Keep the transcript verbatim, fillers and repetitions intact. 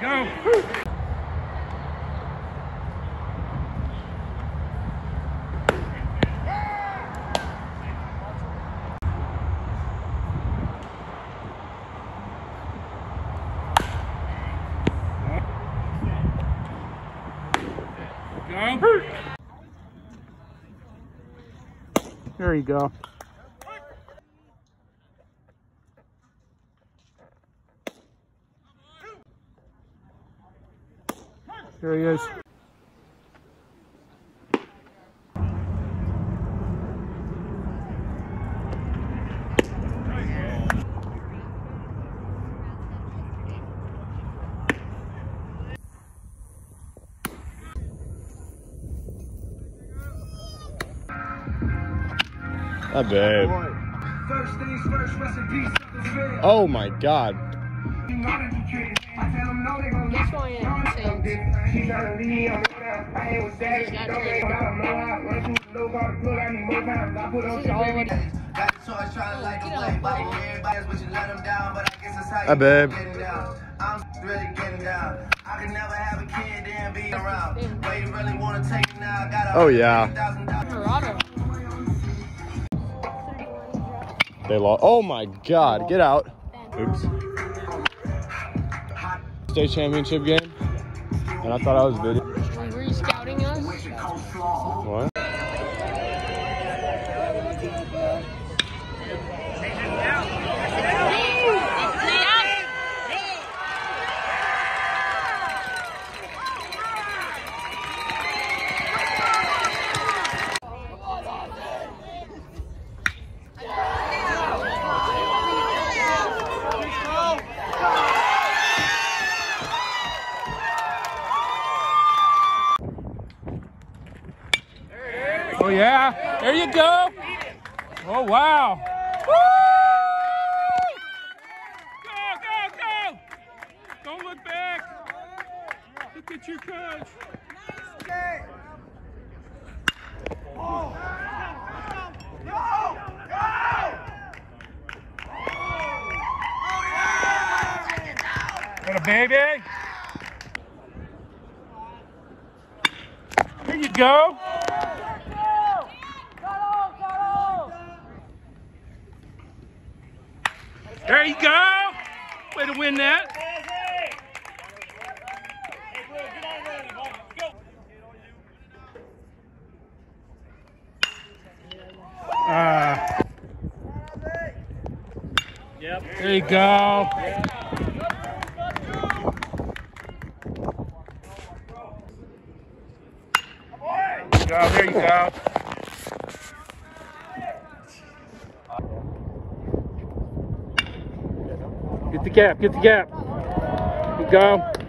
Go. Go. There you go. There he is. Ah, babe. Oh my God. Guess who I am? Saints. This is all what Hi, babe. I'm really getting down. I can never have a kid and be around. But you really want to take it now. Got Oh, yeah. Colorado. They lost. Oh my God. Get out. Oops. State championship game. And I thought I was video. Were you scouting us? What? Oh yeah, there you go. Oh wow. Woo! Go, go, go. Don't look back. Look at your coach. Go! Got a baby. There you go. There you go. Way to win that. Uh, yep. There you go. Go, there you go. Get the gap, get the gap. There you go.